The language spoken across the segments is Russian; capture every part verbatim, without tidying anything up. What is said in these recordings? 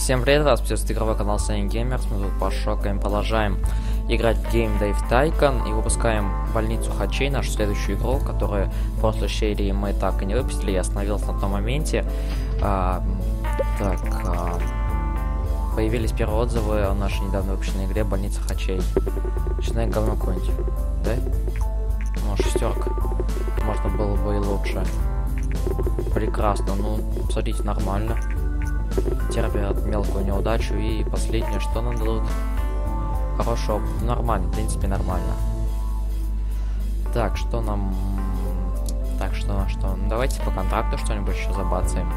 Всем привет, вас приветствует игровой канал Sony Gamers. Мы тут пошокаем, продолжаем играть в Game Dave Tycoon и выпускаем Больницу Хачей, нашу следующую игру, которую в прошлой серии мы так и не выпустили. Я остановился на том моменте. А, так, а, появились первые отзывы о нашей недавно выпущенной игре Больница Хачей. Начинаем говно какое-нибудь, да? Ну, шестерка. Можно было бы и лучше. Прекрасно, ну, смотрите, нормально. Терпят мелкую неудачу. И последнее, что нам дадут? Хорошо, нормально, в принципе, нормально. Так, что нам... Так, что, что? Ну, давайте по контракту что-нибудь еще забацаем.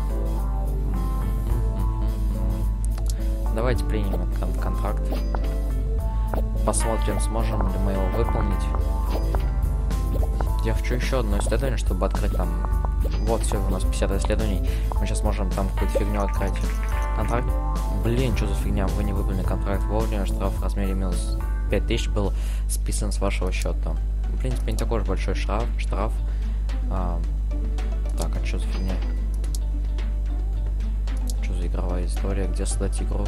Давайте примем этот кон контракт. Посмотрим, сможем ли мы его выполнить. Я хочу еще одно исследование, чтобы открыть там... Вот, все, у нас пятьдесят исследований. Мы сейчас можем там какую-то фигню открыть. Контракт? Блин, что за фигня? Вы не выполнили контракт вовремя. Штраф в размере минус пять тысяч был списан с вашего счета. В принципе, не такой уж большой штраф. штраф. А, так, а что за фигня? Что за игровая история? Где создать игру?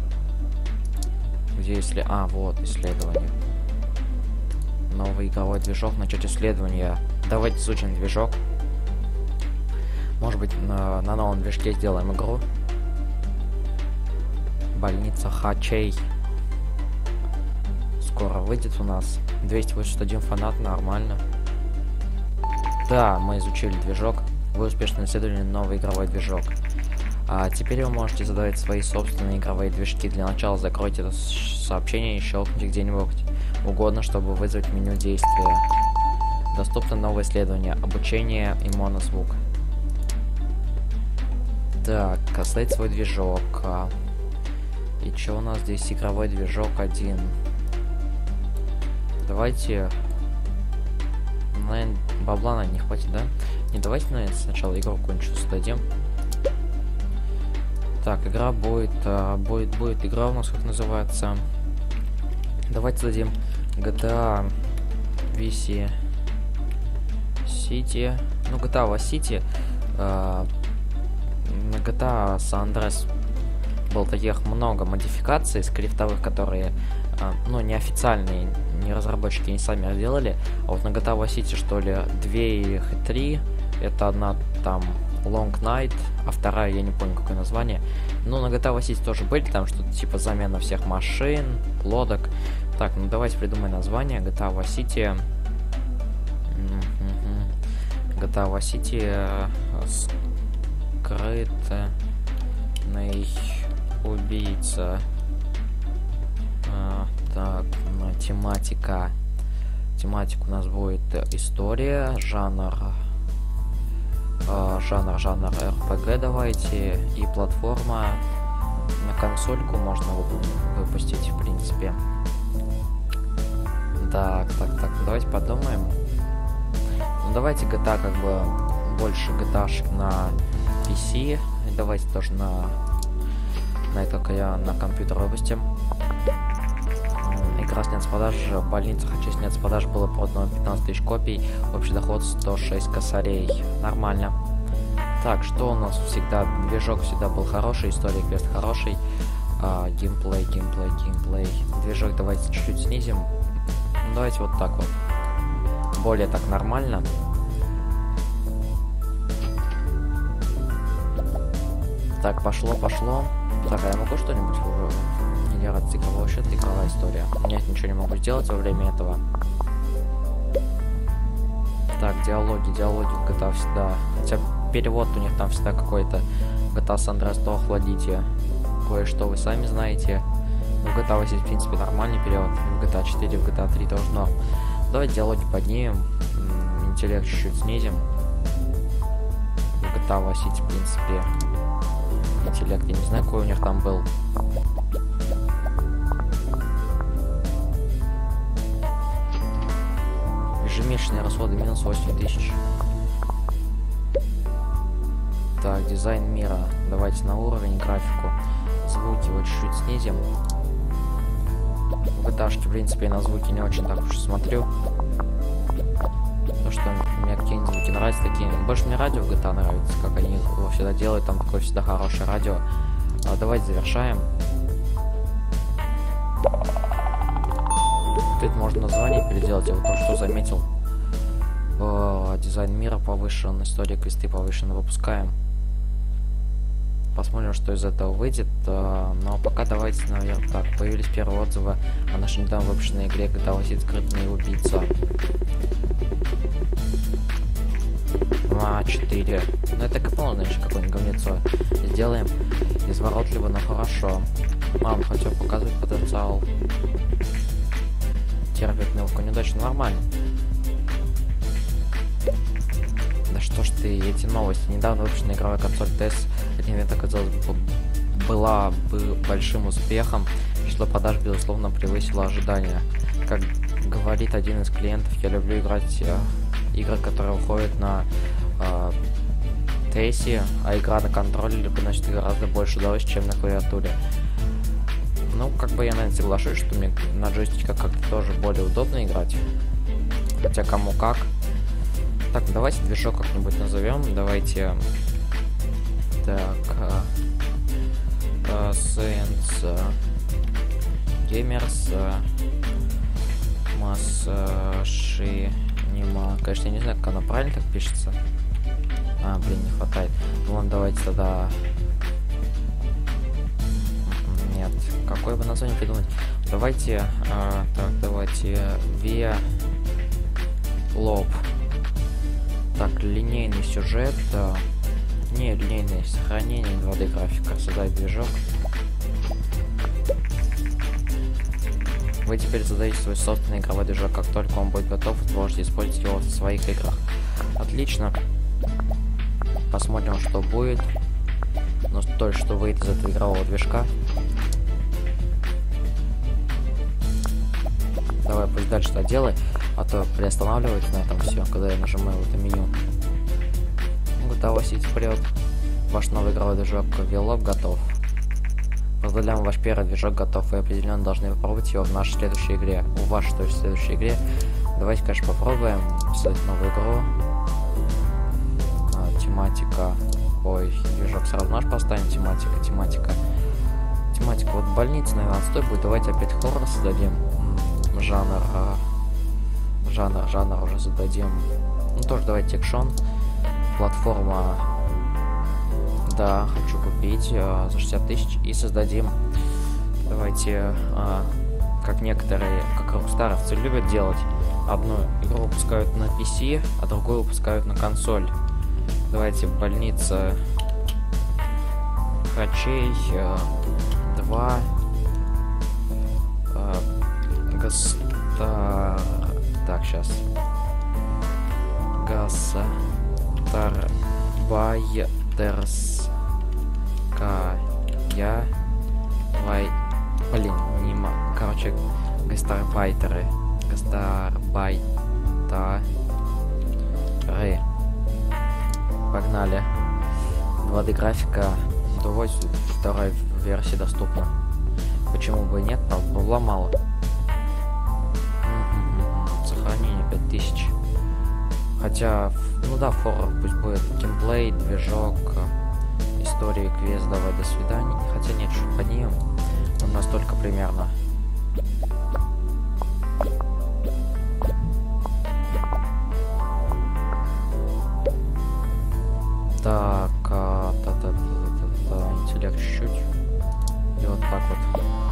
Где если... А, вот, исследование. Новый игровой движок. Начать исследование. Давайте изучим движок. Может быть, на, на новом движке сделаем игру. Больница Хачей. Скоро выйдет у нас. двести восемьдесят один фанат, нормально. Да, мы изучили движок. Вы успешно исследовали новый игровой движок. А теперь вы можете задавать свои собственные игровые движки. Для начала закройте это сообщение и щелкните где-нибудь угодно, чтобы вызвать меню действия. Доступно новое исследование. Обучение и монозвук. Так, создать свой движок. И что у нас здесь? Игровой движок один. Давайте... Наверное, бабла на не хватит, да? Не, давайте, наверное, сначала игру какую-нибудь создадим. Так, игра будет... А, будет, будет игра у нас, как называется. Давайте создадим джи ти эй Vice City. Ну, джи ти эй Vice City... А, на джи ти эй San Andreas было таких много модификаций скриптовых, которые, э, ну, неофициальные, не разработчики не сами делали. А вот на джи ти эй Vice City, что ли, две их три. Это одна там Long Night, а вторая, я не помню, какое название. Ну, на джи ти эй Vice City тоже были, там что-то типа замена всех машин, лодок. Так, ну давайте придумаем название. джи ти эй Vice City. джи ти эй Vice City... Э, Скрытный убийца. А, так, ну, тематика. Тематика у нас будет история, жанр, а, жанр, жанр эр пи джи давайте, и платформа. На консольку можно выпустить, в принципе. Так, так, так, давайте подумаем. Ну, давайте джи ти эй как бы больше джи ти эй-шек на пи си. Давайте тоже на на это я на компьютер выпустим. Игра снят с продажи. Больница Хачей снят с продажи, было продано пятнадцать тысяч копий. Общий доход сто шесть косарей. Нормально. Так, что у нас всегда? Движок всегда был хороший, история квест хороший. А, геймплей, геймплей, геймплей. Движок давайте чуть-чуть снизим. Ну, давайте вот так вот. Более так нормально. Так, пошло, пошло. Так, а я могу что-нибудь генерировать с игрового счета? Игровая история. Нет, ничего не могу сделать во время этого. Так, диалоги, диалоги в джи ти эй всегда. Хотя перевод у них там всегда какой-то. джи ти эй San Andreas, то охладите. Кое-что вы сами знаете. В джи ти эй здесь, в принципе, нормальный перевод. В джи ти эй четыре, в джи ти эй три тоже норм. Давайте диалоги поднимем. Интеллект чуть-чуть снизим. В джи ти эй Vice City, в принципе... Интеллект, я не знаю, какой у них там был. Ежемесячные расходы минус восемь тысяч. Так, дизайн мира. Давайте на уровень, графику. Звуки вот чуть-чуть снизим. В джи ти эй, в принципе, я на звуки не очень так уж смотрю. То, что мне какие-нибудь звуки нравятся, такие. Больше мне радио в джи ти эй нравится, как они его всегда делают, там такое всегда хорошее радио. А, давайте завершаем. Тут можно название переделать. Я вот то, что заметил. О, дизайн мира повышен, история квесты повышена, выпускаем. Посмотрим, что из этого выйдет. Но пока давайте, наверное, так. Появились первые отзывы о нашей недавно выпущенной игре джи ти эй Vice City скрытный убийца. А, четыре. Ну это как ну, значит, какое-нибудь говнецо. Сделаем изворотливо, но хорошо. Мам, хотел показывать потенциал. Терпит мелкую неудачу, нормально. Да что ж ты, эти новости. Недавно выпущенная игровая консоль ти эс, мне так казалось, была бы большим успехом. Число продаж, безусловно, превысило ожидания. Как говорит один из клиентов, я люблю играть э, игры, которые выходят на э, тейсе, а игра на контроллере приносит гораздо больше удовольствия, чем на клавиатуре. Ну, как бы я, наверное, соглашусь, что мне на джойстиках как-то тоже более удобно играть. Хотя кому как. Так, давайте движок как-нибудь назовем. Давайте... Так... Uh, Science uh, Gamers uh, Машинима. Конечно, я не знаю, как она правильно так пишется. А, блин, не хватает. Ну ладно, давайте тогда... Нет, какое бы название придумать? Давайте... Uh, так, давайте... Via Lob. Так, линейный сюжет. Uh, Не, линейное сохранение, два дэ графика, создать движок. Вы теперь создаете свой собственный игровой движок, как только он будет готов, вы сможете использовать его в своих играх. Отлично. Посмотрим, что будет. Но то, что выйдет из этого игрового движка. Давай пусть дальше это делай, а то приостанавливается на этом все, когда я нажимаю в это меню. Готово, сеть вперед. Ваш новый игровой движок Vlog готов. Поздравляем, ваш первый движок готов. Вы определенно должны попробовать его в нашей следующей игре. У вас, то есть в следующей игре. Давайте, конечно, попробуем создать новую игру. А, тематика. Ой, движок сразу наш поставим. Тематика, тематика. Тематика. Вот больница, наверное, отстой будет. Давайте опять хоррор создадим. М-м, жанр. А, жанр, жанр уже зададим. Ну тоже давайте экшон. Платформа, да, хочу купить э, за шестьдесят тысяч и создадим. Давайте, э, как некоторые, как рокстаровцы любят делать, одну игру выпускают на пи си, а другую выпускают на консоль. Давайте больница Хачей э, два э, Гаста... Так, сейчас. Гаса... Гастарбайтерская Вай... Блин, не ма... Короче, гастарбайтеры. Гастарбайтеры. Погнали. два дэ графика. Давай, вторая версия доступна. Почему бы и нет? Правда, бабла мало. Сохранение пять тысяч. Хотя, ну да, форвард пусть будет геймплей, движок, история, квест, давай, до свидания. Хотя нет, что поднимем. У нас только примерно. Так, а, та -та -та -та -та -та, интеллект чуть-чуть. И вот так вот.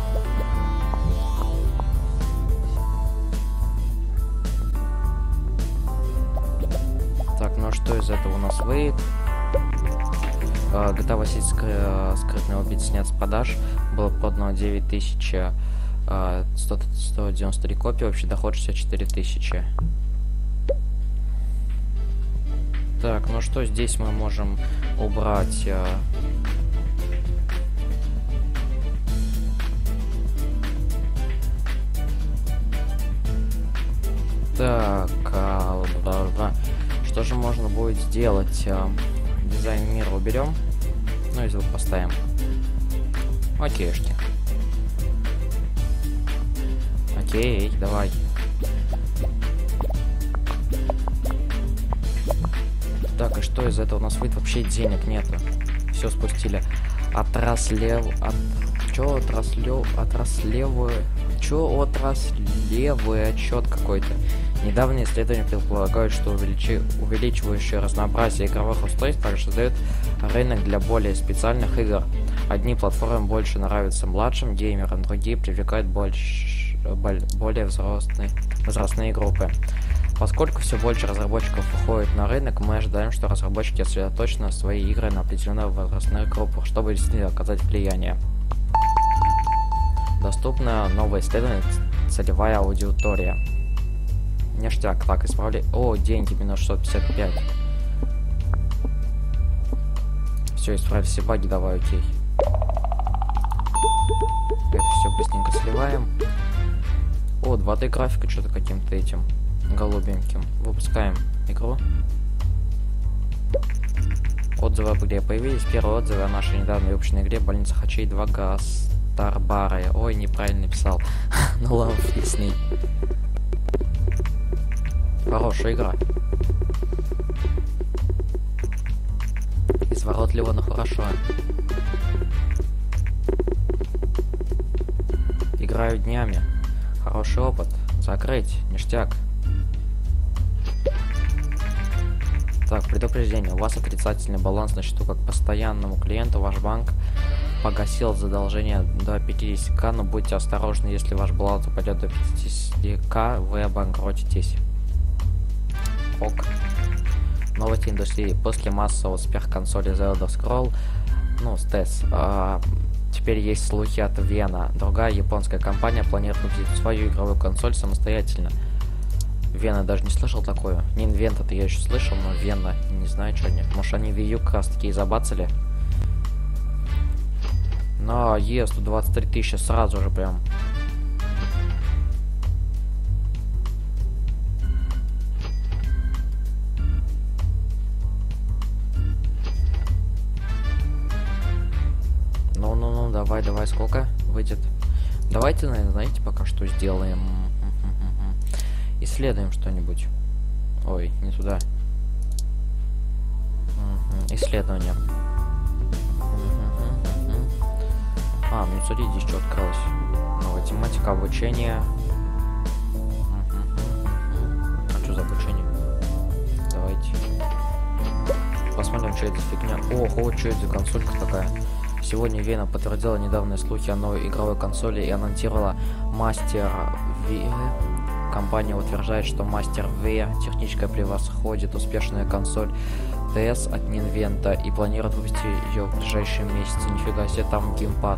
Так, ну а что из этого у нас выйдет? джи ти эй Vice City скры... скрытный убийца снят с продаж. Было продано девять тысяч сто девяносто три копии, общий доход шестьдесят четыре тысячи. Так, ну что здесь мы можем убрать? Так, а, бла -бла. Что же можно будет сделать? Дизайн мира уберем. Ну и звук поставим. Окейшки. Окей, давай. Так, и что из этого у нас выйдет? Вообще денег нету. Все спустили. отраслев... От... Чё отраслев... Отраслевый... Чё отраслевый отчет какой-то. Недавние исследования предполагают, что увеличи... увеличивающее разнообразие игровых устройств также создает рынок для более специальных игр. Одни платформы больше нравятся младшим геймерам, другие привлекают больше... более взрослые... возрастные группы. Поскольку все больше разработчиков выходит на рынок, мы ожидаем, что разработчики сосредоточат свои игры на определенных возрастных группах, чтобы действительно оказать влияние. Доступно новое исследование «Целевая аудитория». Ништяк. Так, исправляй. О, деньги, минус шестьсот пятьдесят пять. Все, исправь все баги, давай, окей. Это все быстренько сливаем. О, два дэ графика что-то каким-то этим голубеньким. Выпускаем игру. Отзывы об игре появились. Первые отзывы о нашей недавно выпущенной игре «Больница Хачей два Гастарбары». Ой, неправильно писал. Ну ладно, фиг с ней. Хорошая игра. Изворотливо, но хорошо. Играю днями. Хороший опыт. Закрыть. Ништяк. Так, предупреждение. У вас отрицательный баланс на счету. Как постоянному клиенту ваш банк погасил задолжение до пятидесяти тысяч, но будьте осторожны, если ваш баланс упадет до пятидесяти тысяч, вы обанкротитесь. Ок. Новости индустрии. После массового успеха консоли The Elder Scrolls, ну, стес, а, теперь есть слухи от Вена. Другая японская компания планирует выпустить свою игровую консоль самостоятельно. Вена даже не слышал такое. Не Инвент, это я еще слышал, но Вена, не знаю, что они. Может, они Wii U как раз таки и забацали. На Е сто двадцать три тысячи сразу же прям. Ну-ну-ну, давай, давай, сколько выйдет? Давайте, наверное, знаете, пока что сделаем. Исследуем что-нибудь. Ой, не туда. Исследование. А, ну смотри, здесь что открылось. Новая тематика обучения. А что за обучение? Давайте посмотрим, что это за фигня. Ого, что это за консолька такая? Сегодня Вена подтвердила недавние слухи о новой игровой консоли и анонсировала Мастер Ви. Компания утверждает, что Мастер Ви технически превосходит успешную консоль тэ эс от Nintendo и планирует выпустить ее в ближайшие месяцы. Нифига себе, там геймпад.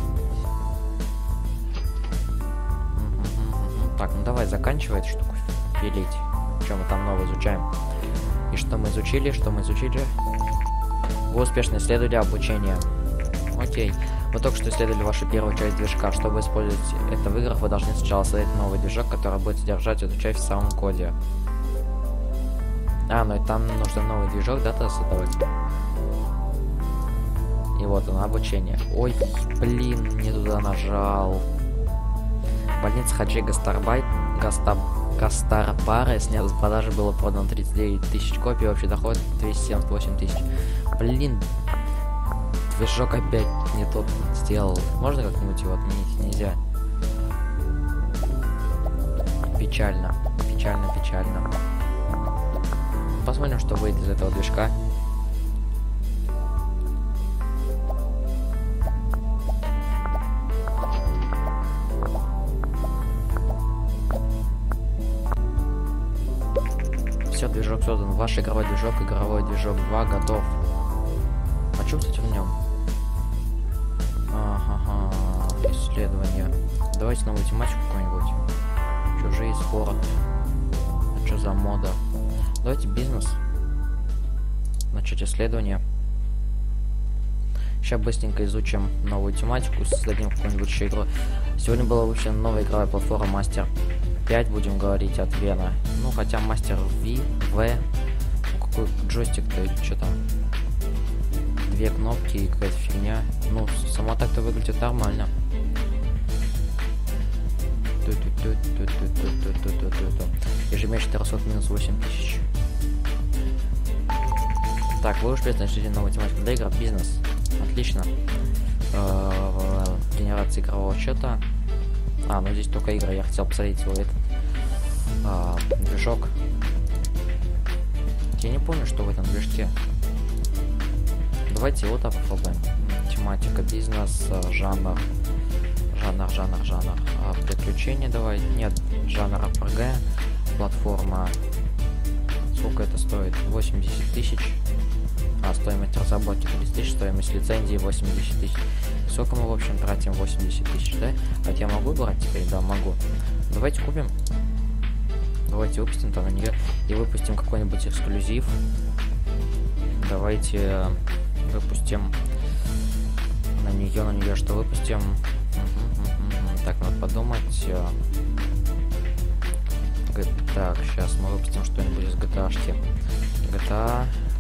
Так, ну давай заканчивай эту штуку пилить. Что мы там новое изучаем? И что мы изучили? Что мы изучили? Вы успешно исследовали обучение. Окей. Вы только что исследовали вашу первую часть движка. Чтобы использовать это в играх, вы должны сначала создать новый движок, который будет содержать эту часть в самом коде. А, ну и там нужно новый движок, да, то создавать. И вот оно, обучение. Ой, блин, не туда нажал. Больница Хачей Гастарбайт, Гастаб, Гастарбары снят с продажи, было продано тридцать девять тысяч копий, общий доход двести семьдесят восемь тысяч. Блин, движок опять не тот сделал. Можно как-нибудь его отменить? Нельзя. Печально, печально, печально. Посмотрим, что выйдет из этого движка. Все, движок создан. Ваш игровой движок, игровой движок два готов. А что, кстати, в нем? Ага, исследование. Давайте новую тематику какую-нибудь. Чужие спорт. А что за мода? Давайте бизнес. Начать исследование. Сейчас быстренько изучим новую тематику, создадим какую-нибудь еще игру. Сегодня была выпущена новая игровая платформа Мастер пять, будем говорить, от Вена. Ну, хотя Мастер Ви, В. Ну, какой джойстик-то или что там? Две кнопки и какая-то фигня. Ну, сама так-то выглядит нормально. Ежемесячный расход минус восемь тысяч. Так, вы уж начали новую тематику для игр. Бизнес. Отлично. э, генерации игрового счета. А, ну здесь только игры. Я хотел посмотреть его этот э, движок. Я не помню, что в этом движке. Давайте его там попробуем. Тематика, бизнес, жанр, жанр, жанр, жанр. А, приключения давай. Нет, жанр ар пи джи, платформа. Сколько это стоит? восемьдесят тысяч. А, стоимость разработки тридцать тысяч, стоимость лицензии восемьдесят тысяч. Сколько мы, в общем, тратим? восемьдесят тысяч, да? А я могу брать теперь? Да, могу. Давайте купим. Давайте выпустим там на нее и выпустим какой-нибудь эксклюзив. Давайте выпустим на нее, на нее что выпустим. Так, надо подумать. Так, сейчас мы выпустим что-нибудь из джи ти эй-шки. джи ти эй.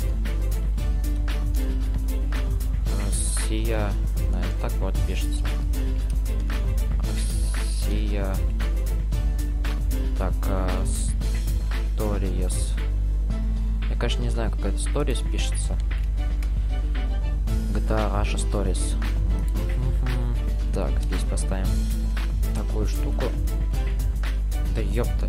Россия. Да, так вот пишется. Россия. Так, Stories. Я, конечно, не знаю, как это Stories пишется. джи ти эй Russia Stories. Так, здесь поставим такую штуку. Да ёпта.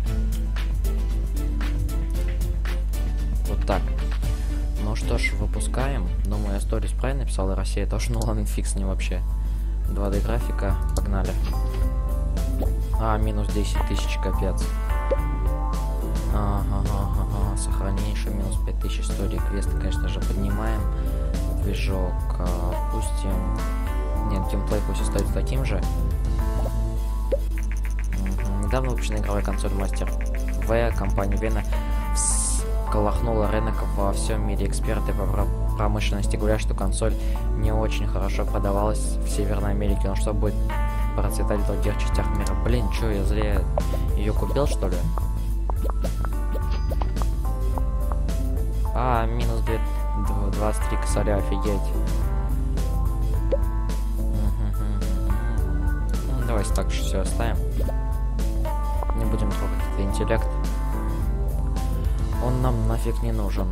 Вот так. Ну что ж, выпускаем. Думаю, я Stories правильно написал, и Россия тоже, ну ладно, фиг с ним вообще. два дэ графика, погнали. А, минус десять тысяч, капец. Ага, ага, ага. Сохранение еще минус пять тысяч. Истории квеста, конечно же, поднимаем. Движок опустим. Нет, геймплей пусть остается таким же. Угу. Недавно выпущена игровая консоль Master V, компания Вена всколыхнула рынок во всем мире. Эксперты по промышленности говорят, что консоль не очень хорошо продавалась в Северной Америке, но что будет процветать в других частях мира. Блин, чё, я зря ее купил, что ли? А, минус двадцать три косаря, офигеть. Ну, давайте так же все оставим. Не будем трогать этот интеллект. Он нам нафиг не нужен.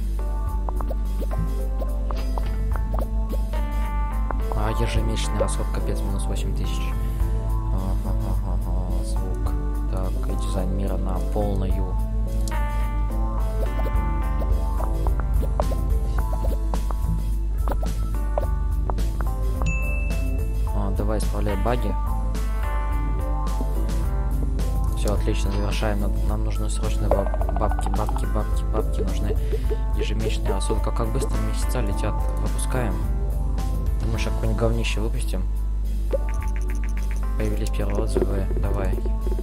А ежемесячный расход, капец, минус восемь тысяч. Ага-га-га-га, звук. Так, и дизайн мира на полную. А, давай исправляй баги. Все, отлично, завершаем. Нам, нам нужны срочно баб бабки, бабки, бабки, бабки. Нужны ежемесячные расходы. Как, как быстро месяца летят. Выпускаем. Думаешь, какое-нибудь говнище выпустим? Появились первые отзывы. Давай.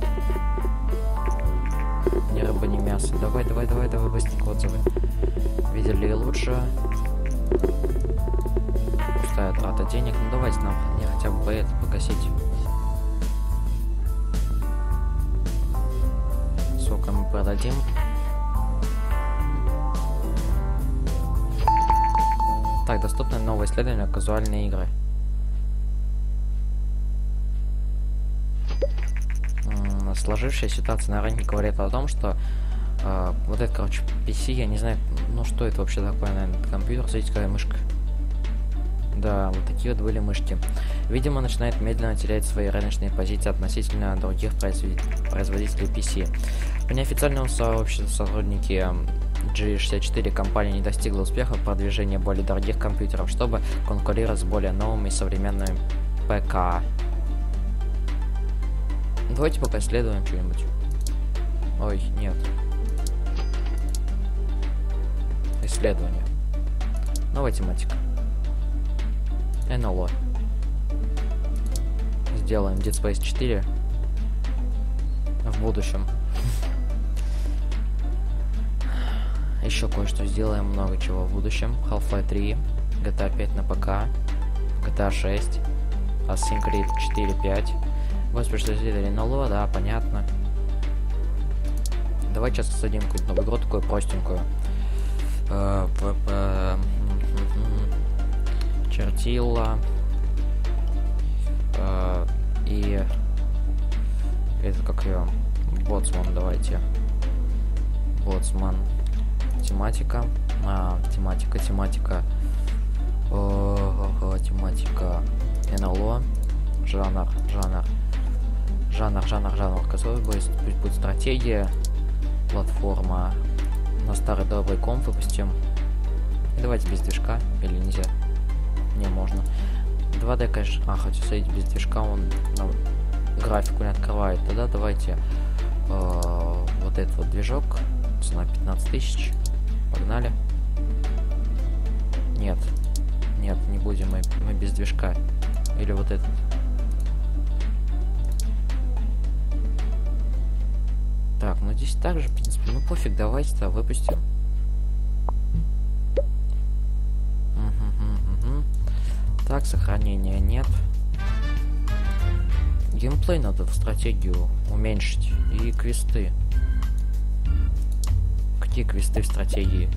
Ни рыба, ни мясо. Давай, давай, давай, давай, быстренько отзывы. Видели лучше. Пустая трата денег. Ну давайте нам не хотя бы это погасить. Сколько мы продадим? Так, доступны новые исследования, казуальные игры. М-м, сложившаяся ситуация на рынке говорит о том, что э, вот это, короче, пи си, я не знаю, ну что это вообще такое, наверное, компьютер, смотрите, какая мышка. Да, вот такие вот были мышки. Видимо, начинает медленно терять свои рыночные позиции относительно других производителей пи си. По неофициальному сообществу сотрудники джи шестьдесят четыре компания не достигла успеха в продвижении более дорогих компьютеров, чтобы конкурировать с более новыми и современными ПК. Давайте пока исследуем что-нибудь. Ой, нет. Исследование. Новая тематика. эн эл о. Сделаем Dead Space четыре в будущем. Еще кое-что сделаем, много чего в будущем. Half-Life три, джи ти эй пять на ПК, джи ти эй шесть, Assassin's Creed четыре, пять. Господи, что здесь эн эл о, да, понятно. Давай сейчас создадим какую-то новую игру, такую простенькую. Чертила. И это как ее? Боцман, давайте. Боцман. Тематика. А, тематика, тематика. О, о, о, тематика. жанр, жанр, жанр, жанр, жанр, который будет, пусть будет стратегия, платформа. На старый добрый комп выпустим. И давайте без движка, или нельзя? Не, можно. два дэ, конечно, а, хочу смотреть без движка, он ну, графику не открывает. Тогда давайте э, вот этот вот движок, цена пятнадцать тысяч. Погнали. Нет, нет, не будем мы, мы без движка. Или вот этот. Так, ну здесь также, в принципе, ну пофиг, давайте-то выпустим. Угу, угу, угу. Так, сохранения нет. Геймплей надо в стратегию уменьшить. И квесты. Какие квесты в стратегии?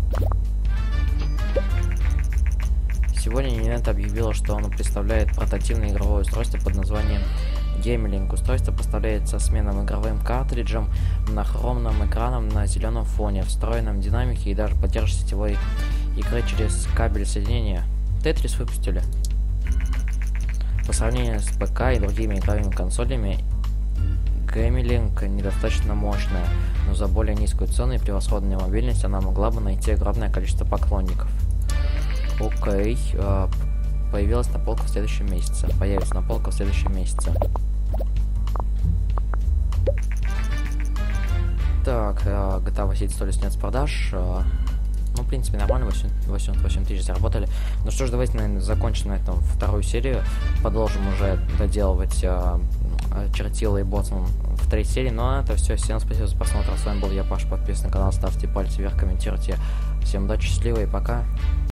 Сегодня Nintendo объявила, что оно представляет портативное игровое устройство под названием Game-Link. Устройство поставляется сменным игровым картриджем, монохромным экраном на зеленом фоне, встроенном динамике и даже поддерживает сетевой игры через кабель соединения. Tetris выпустили. По сравнению с ПК и другими игровыми консолями, Game-Link недостаточно мощная, но за более низкую цену и превосходную мобильность она могла бы найти огромное количество поклонников. Окей, э, появилась на полках в следующем месяце. Появится на полках в следующем месяце. Так, э, джи ти эй Vice City сто ли снят с продаж. Э, ну, в принципе, нормально, восемьдесят восемь тысяч заработали. Ну что ж, давайте, наверное, закончим на этом вторую серию. Продолжим уже доделывать э, чертила и боцман в третьей серии. Но это все. Всем спасибо за просмотр. С вами был я, Паш. Подписывайтесь на канал, ставьте пальцы вверх, комментируйте. Всем удачи, счастливо и пока.